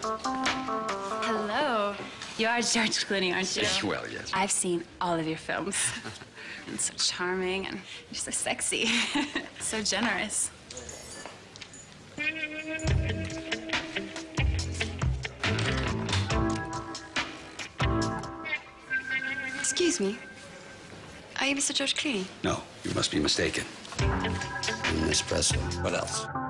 Hello. You are George Clooney, aren't you? Well, yes. I've seen all of your films. And so charming, and you're so sexy. So generous. Excuse me. Are you Mr. George Clooney? No, you must be mistaken. I'm Miss Presley. What else?